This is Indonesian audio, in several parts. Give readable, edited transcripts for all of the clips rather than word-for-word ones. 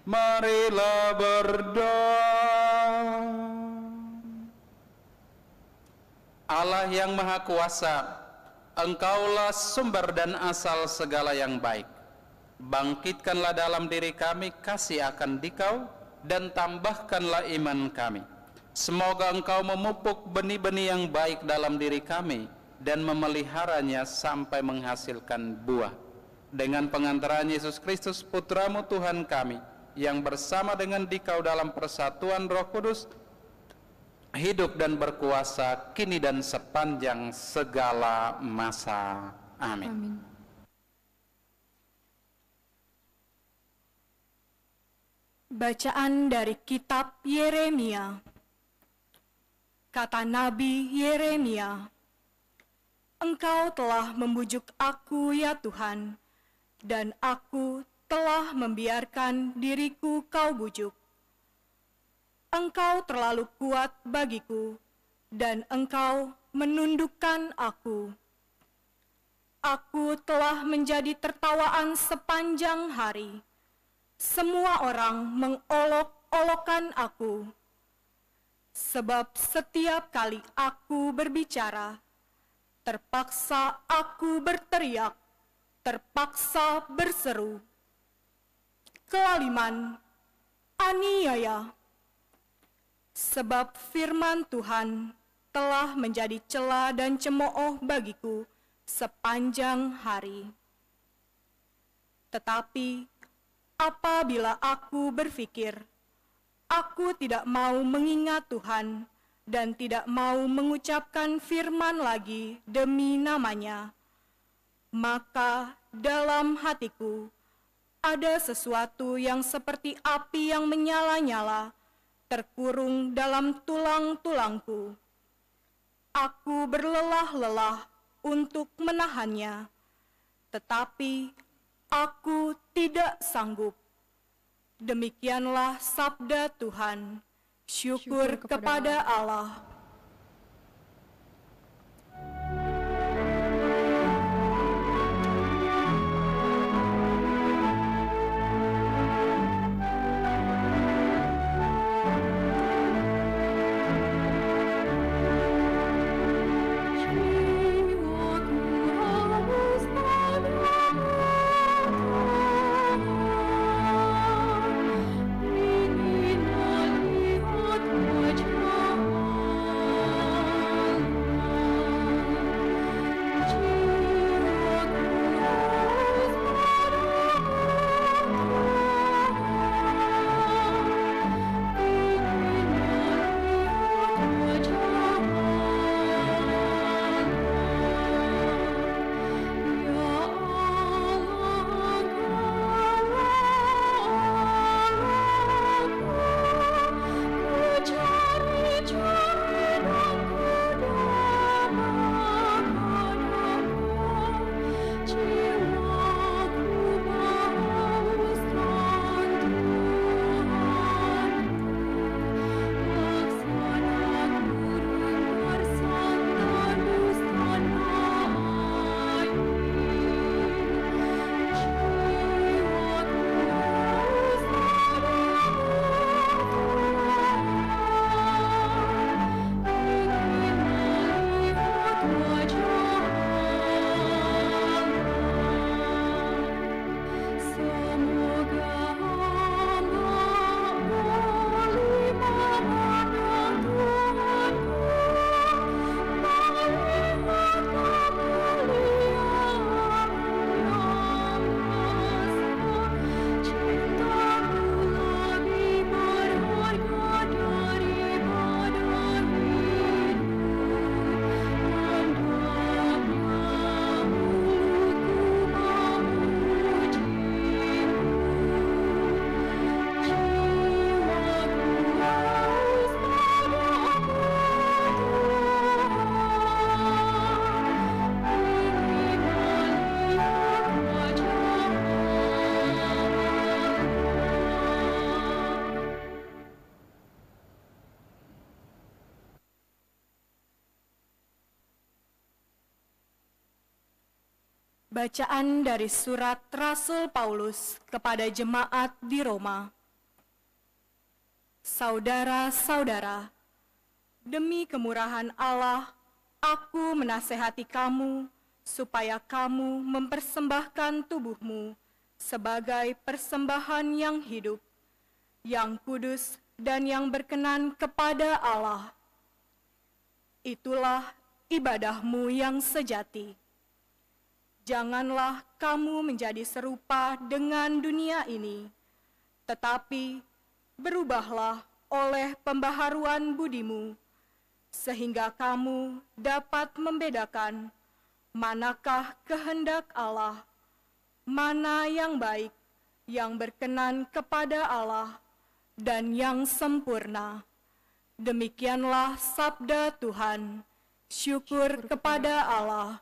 Marilah berdoa. Allah yang Maha Kuasa, Engkaulah sumber dan asal segala yang baik. Bangkitkanlah dalam diri kami kasih akan Dikau, dan tambahkanlah iman kami. Semoga Engkau memupuk benih-benih yang baik dalam diri kami, dan memeliharanya sampai menghasilkan buah. Dengan pengantaran Yesus Kristus, Putramu Tuhan kami, yang bersama dengan Dikau dalam persatuan Roh Kudus, hidup dan berkuasa kini dan sepanjang segala masa. Amin. Amin. Bacaan dari kitab Yeremia. Kata Nabi Yeremia, Engkau telah membujuk aku ya Tuhan, dan aku telah membiarkan diriku Kau bujuk. Engkau terlalu kuat bagiku, dan Engkau menundukkan aku. Aku telah menjadi tertawaan sepanjang hari. Semua orang mengolok-olokkan aku. Sebab setiap kali aku berbicara, terpaksa aku berteriak, terpaksa berseru. Kelaliman, aniaya. Sebab firman Tuhan telah menjadi cela dan cemooh bagiku sepanjang hari. Tetapi apabila aku berpikir, aku tidak mau mengingat Tuhan dan tidak mau mengucapkan firman lagi demi namanya, maka dalam hatiku ada sesuatu yang seperti api yang menyala-nyala, terkurung dalam tulang-tulangku. Aku berlelah-lelah untuk menahannya, tetapi aku tidak sanggup. Demikianlah sabda Tuhan. Syukur kepada Allah. Bacaan dari surat Rasul Paulus kepada jemaat di Roma. Saudara-saudara, demi kemurahan Allah, aku menasehati kamu supaya kamu mempersembahkan tubuhmu sebagai persembahan yang hidup, yang kudus dan yang berkenan kepada Allah. Itulah ibadahmu yang sejati. Janganlah kamu menjadi serupa dengan dunia ini, tetapi berubahlah oleh pembaharuan budimu, sehingga kamu dapat membedakan manakah kehendak Allah, mana yang baik, yang berkenan kepada Allah, dan yang sempurna. Demikianlah sabda Tuhan. Syukur kepada Allah.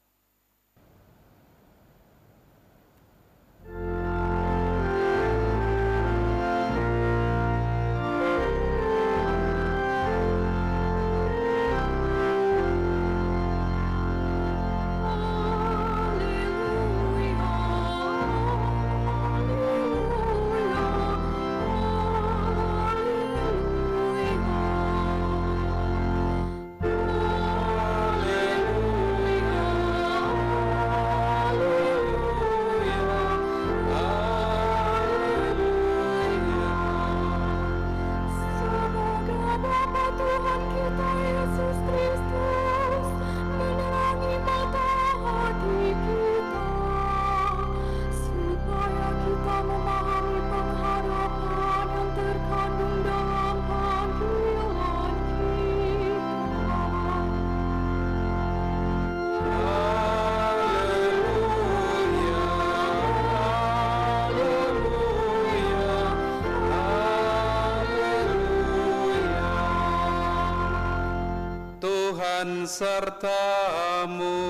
Tuhan sertamu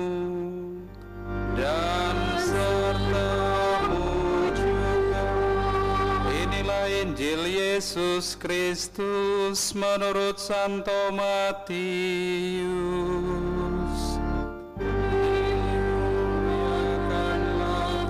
dan sertamu juga. Inilah Injil Yesus Kristus menurut Santo Matius. Dimuliakanlah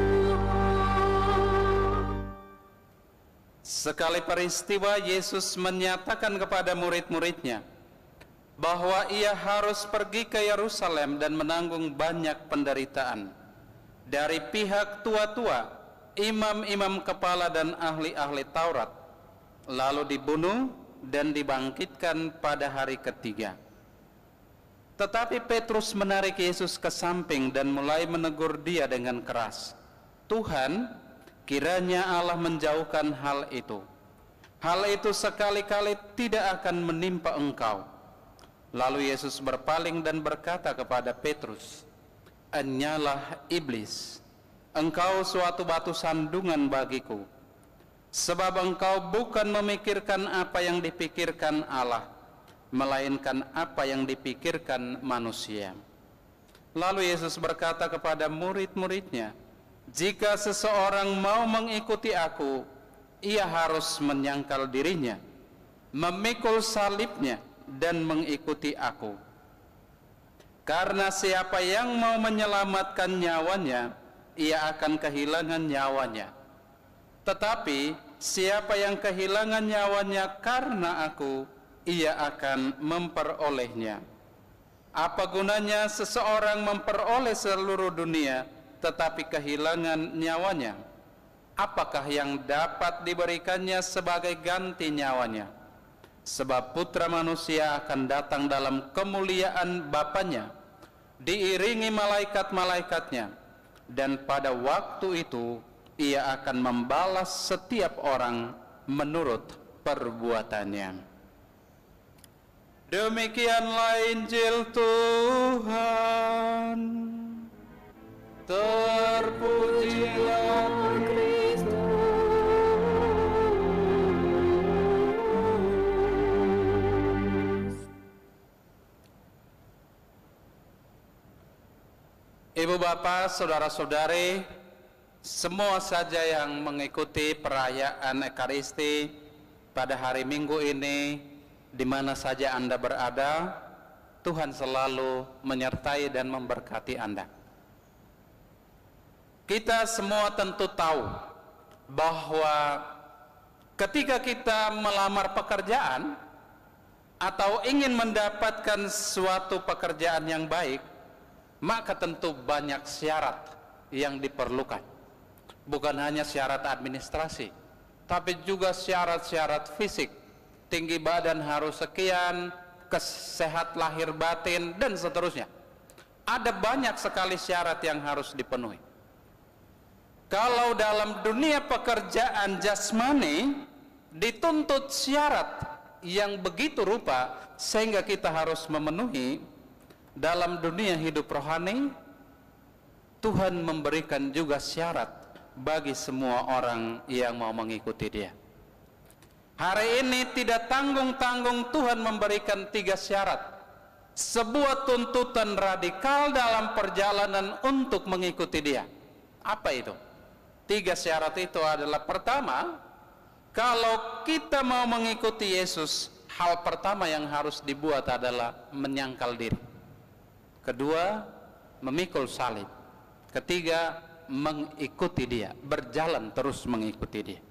Tuhan. Sekali peristiwa Yesus menyatakan kepada murid-muridnya bahwa ia harus pergi ke Yerusalem dan menanggung banyak penderitaan dari pihak tua-tua, imam-imam kepala dan ahli-ahli Taurat, lalu dibunuh dan dibangkitkan pada hari ketiga. Tetapi Petrus menarik Yesus ke samping dan mulai menegur dia dengan keras. Tuhan, kiranya Allah menjauhkan hal itu. Hal itu sekali-kali tidak akan menimpa engkau. Lalu Yesus berpaling dan berkata kepada Petrus, "Enyalah iblis, engkau suatu batu sandungan bagiku, sebab engkau bukan memikirkan apa yang dipikirkan Allah, melainkan apa yang dipikirkan manusia." Lalu Yesus berkata kepada murid-muridnya, "Jika seseorang mau mengikuti aku, ia harus menyangkal dirinya, memikul salibnya, dan mengikuti aku. Karena siapa yang mau menyelamatkan nyawanya, ia akan kehilangan nyawanya. Tetapi siapa yang kehilangan nyawanya karena aku, ia akan memperolehnya. Apa gunanya seseorang memperoleh seluruh dunia, tetapi kehilangan nyawanya? Apakah yang dapat diberikannya sebagai ganti nyawanya? Sebab Putra Manusia akan datang dalam kemuliaan Bapanya, diiringi malaikat-malaikatnya, dan pada waktu itu ia akan membalas setiap orang menurut perbuatannya." Demikianlah Injil Tuhan. Terpujilah Kristus. Ibu bapak, saudara-saudari, semua saja yang mengikuti perayaan Ekaristi pada hari Minggu ini, di mana saja Anda berada, Tuhan selalu menyertai dan memberkati Anda. Kita semua tentu tahu bahwa Ketika kita melamar pekerjaan atau ingin mendapatkan suatu pekerjaan yang baik, maka tentu banyak syarat yang diperlukan. Bukan hanya syarat administrasi, tapi juga syarat-syarat fisik. Tinggi badan harus sekian, sehat lahir batin, dan seterusnya. Ada banyak sekali syarat yang harus dipenuhi. Kalau dalam dunia pekerjaan jasmani dituntut syarat yang begitu rupa sehingga kita harus memenuhi, dalam dunia hidup rohani Tuhan memberikan juga syarat bagi semua orang yang mau mengikuti Dia. Hari ini tidak tanggung-tanggung Tuhan memberikan 3 syarat, sebuah tuntutan radikal dalam perjalanan untuk mengikuti Dia. Apa itu? 3 syarat itu adalah, pertama, kalau kita mau mengikuti Yesus, hal pertama yang harus dibuat adalah menyangkal diri. Kedua, memikul salib. Ketiga, mengikuti Dia, berjalan terus mengikuti Dia.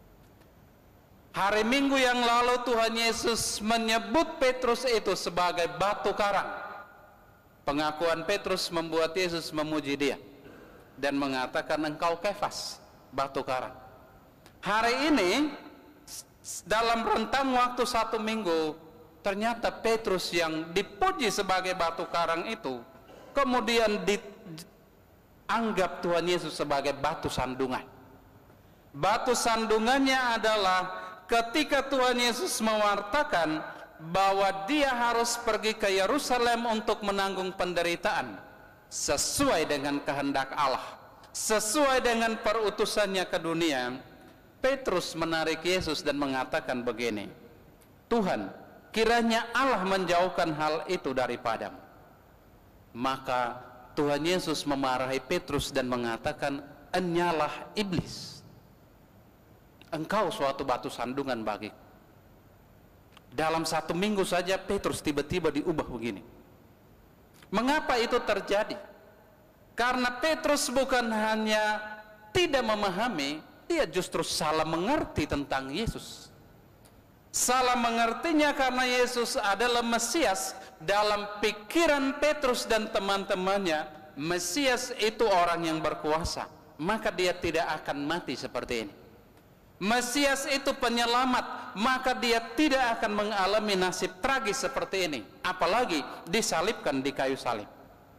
Hari Minggu yang lalu Tuhan Yesus menyebut Petrus itu sebagai batu karang. Pengakuan Petrus membuat Yesus memuji dia dan mengatakan, engkau Kefas, batu karang. Hari ini dalam rentang waktu 1 minggu, ternyata Petrus yang dipuji sebagai batu karang itu kemudian dianggap Tuhan Yesus sebagai batu sandungan. Batu sandungannya adalah ketika Tuhan Yesus mewartakan bahwa Dia harus pergi ke Yerusalem untuk menanggung penderitaan sesuai dengan kehendak Allah, sesuai dengan perutusannya ke dunia. Petrus menarik Yesus dan mengatakan begini, Tuhan, kiranya Allah menjauhkan hal itu daripadamu. Maka Tuhan Yesus memarahi Petrus dan mengatakan, enyalah iblis, engkau suatu batu sandungan bagiku. Dalam 1 minggu saja Petrus tiba-tiba diubah begini. Mengapa itu terjadi? Karena Petrus bukan hanya tidak memahami, dia justru salah mengerti tentang Yesus. Salah mengertinya karena Yesus adalah Mesias. Dalam pikiran Petrus dan teman-temannya, Mesias itu orang yang berkuasa, maka dia tidak akan mati seperti ini. Mesias itu penyelamat, maka dia tidak akan mengalami nasib tragis seperti ini, apalagi disalibkan di kayu salib.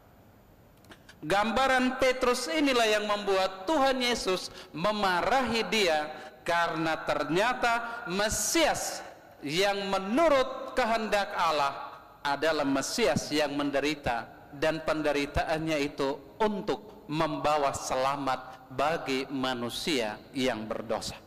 Gambaran Petrus inilah yang membuat Tuhan Yesus memarahi dia, karena ternyata Mesias yang menurut kehendak Allah adalah Mesias yang menderita, dan penderitaannya itu untuk membawa selamat bagi manusia yang berdosa.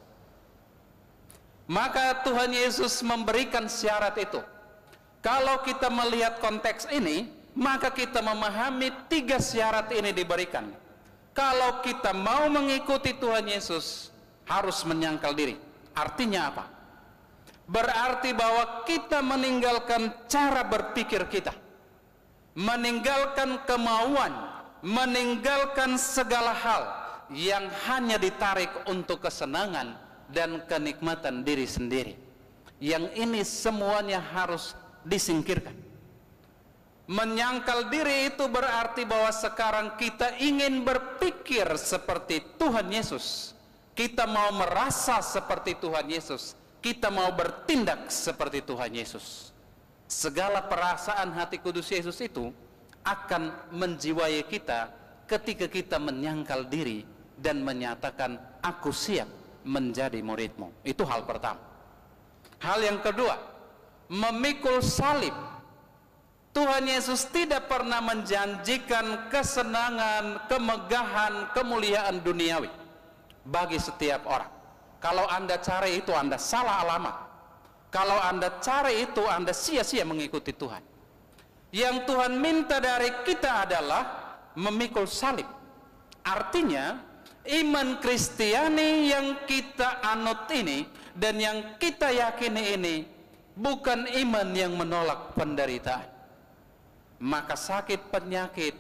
Maka Tuhan Yesus memberikan syarat itu. Kalau kita melihat konteks ini, maka kita memahami 3 syarat ini diberikan. Kalau kita mau mengikuti Tuhan Yesus, harus menyangkal diri. Artinya apa? Berarti bahwa kita meninggalkan cara berpikir kita, meninggalkan kemauan, meninggalkan segala hal yang hanya ditarik untuk kesenangan dan kenikmatan diri sendiri. Yang ini semuanya harus disingkirkan. Menyangkal diri itu berarti bahwa sekarang kita ingin berpikir seperti Tuhan Yesus. Kita mau merasa seperti Tuhan Yesus. Kita mau bertindak seperti Tuhan Yesus. Segala perasaan hati kudus Yesus itu akan menjiwai kita ketika kita menyangkal diri dan menyatakan, aku siap menjadi muridmu. Itu hal pertama. Hal yang kedua, memikul salib. Tuhan Yesus tidak pernah menjanjikan kesenangan, kemegahan, kemuliaan duniawi bagi setiap orang. Kalau Anda cari itu, Anda salah alamat. Kalau Anda cari itu, Anda sia-sia mengikuti Tuhan. Yang Tuhan minta dari kita adalah memikul salib. Artinya, iman Kristiani yang kita anut ini dan yang kita yakini ini bukan iman yang menolak penderitaan. Maka sakit, penyakit,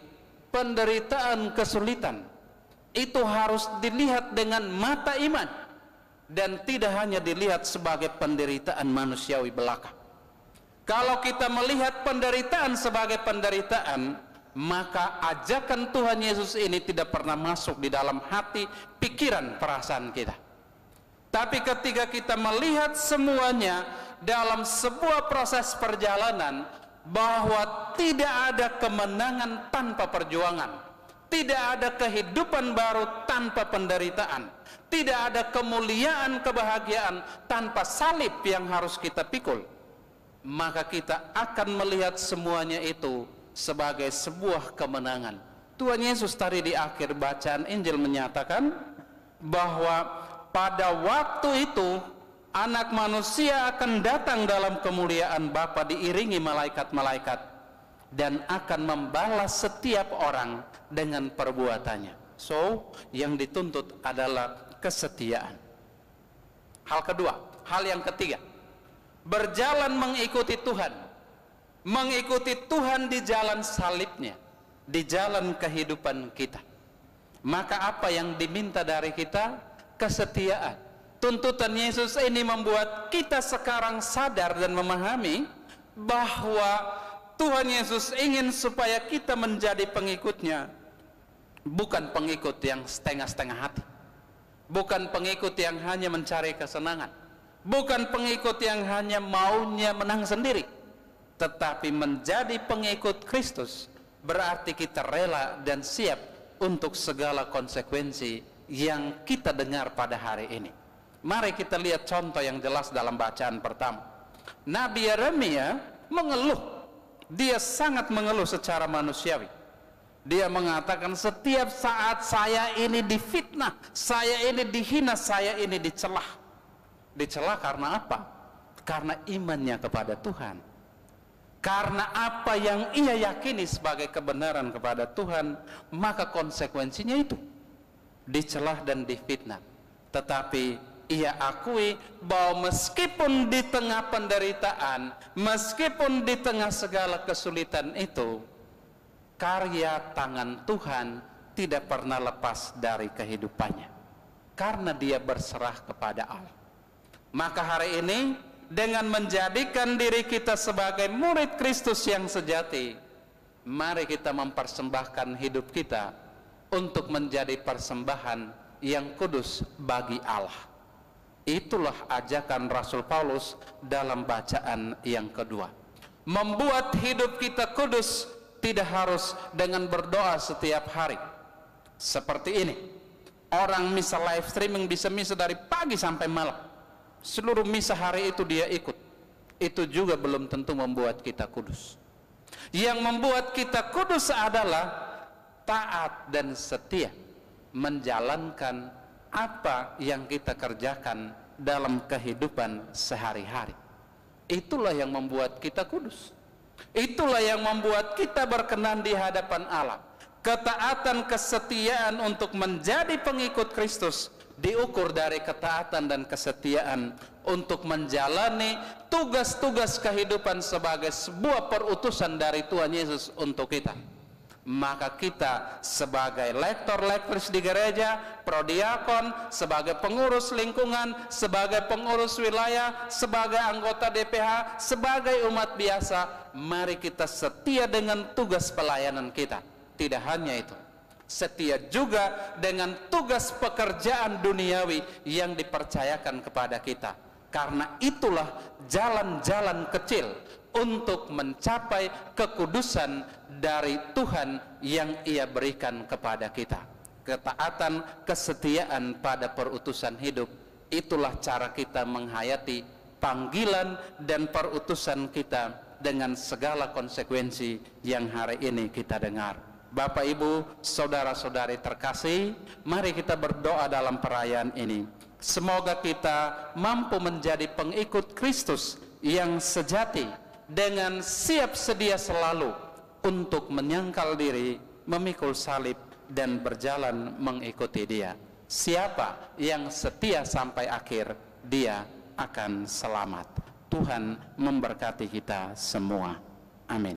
penderitaan, kesulitan itu harus dilihat dengan mata iman, dan tidak hanya dilihat sebagai penderitaan manusiawi belaka. Kalau kita melihat penderitaan sebagai penderitaan, maka ajakan Tuhan Yesus ini tidak pernah masuk di dalam hati, pikiran, perasaan kita. Tapi ketika kita melihat semuanya dalam sebuah proses perjalanan, bahwa tidak ada kemenangan tanpa perjuangan, tidak ada kehidupan baru tanpa penderitaan, tidak ada kemuliaan, kebahagiaan tanpa salib yang harus kita pikul, maka kita akan melihat semuanya itu sebagai sebuah kemenangan. Tuhan Yesus tadi di akhir bacaan Injil menyatakan bahwa pada waktu itu Anak Manusia akan datang dalam kemuliaan Bapa diiringi malaikat-malaikat dan akan membalas setiap orang dengan perbuatannya. So, yang dituntut adalah kesetiaan. Hal yang ketiga, berjalan mengikuti Tuhan. Mengikuti Tuhan di jalan salibnya, di jalan kehidupan kita. Maka apa yang diminta dari kita? Kesetiaan. Tuntutan Yesus ini membuat kita sekarang sadar dan memahami bahwa Tuhan Yesus ingin supaya kita menjadi pengikutnya, bukan pengikut yang setengah-setengah hati, bukan pengikut yang hanya mencari kesenangan, bukan pengikut yang hanya maunya menang sendiri, tetapi menjadi pengikut Kristus berarti kita rela dan siap untuk segala konsekuensi yang kita dengar pada hari ini. Mari kita lihat contoh yang jelas dalam bacaan pertama. Nabi Yeremia mengeluh. Dia sangat mengeluh secara manusiawi. Dia mengatakan, setiap saat saya ini difitnah, saya ini dihina, saya ini dicelah. Dicelah karena apa? Karena imannya kepada Tuhan. Karena apa yang ia yakini sebagai kebenaran kepada Tuhan, maka konsekuensinya itu dicelah dan difitnah. Tetapi ia akui bahwa meskipun di tengah penderitaan, meskipun di tengah segala kesulitan itu, karya tangan Tuhan tidak pernah lepas dari kehidupannya, karena dia berserah kepada Allah. Maka hari ini, dengan menjadikan diri kita sebagai murid Kristus yang sejati, mari kita mempersembahkan hidup kita untuk menjadi persembahan yang kudus bagi Allah. Itulah ajakan Rasul Paulus dalam bacaan yang kedua. Membuat hidup kita kudus tidak harus dengan berdoa setiap hari. Seperti ini, orang misa live streaming bisa misa dari pagi sampai malam, seluruh misa hari itu dia ikut. Itu juga belum tentu membuat kita kudus. Yang membuat kita kudus adalah taat dan setia menjalankan apa yang kita kerjakan dalam kehidupan sehari-hari. Itulah yang membuat kita kudus. Itulah yang membuat kita berkenan di hadapan Allah. Ketaatan, kesetiaan untuk menjadi pengikut Kristus diukur dari ketaatan dan kesetiaan untuk menjalani tugas-tugas kehidupan sebagai sebuah perutusan dari Tuhan Yesus untuk kita. Maka kita sebagai lektor-lektoris di gereja, prodiakon, sebagai pengurus lingkungan, sebagai pengurus wilayah, sebagai anggota DPH, sebagai umat biasa, mari kita setia dengan tugas pelayanan kita. Tidak hanya itu, setia juga dengan tugas pekerjaan duniawi yang dipercayakan kepada kita. Karena itulah jalan-jalan kecil untuk mencapai kekudusan dari Tuhan yang Ia berikan kepada kita. Ketaatan, kesetiaan pada perutusan hidup, itulah cara kita menghayati panggilan dan perutusan kita dengan segala konsekuensi yang hari ini kita dengar. Bapak, Ibu, saudara-saudari terkasih, mari kita berdoa dalam perayaan ini. Semoga kita mampu menjadi pengikut Kristus yang sejati, dengan siap sedia selalu untuk menyangkal diri, memikul salib, dan berjalan mengikuti Dia. Siapa yang setia sampai akhir, dia akan selamat. Tuhan memberkati kita semua. Amin.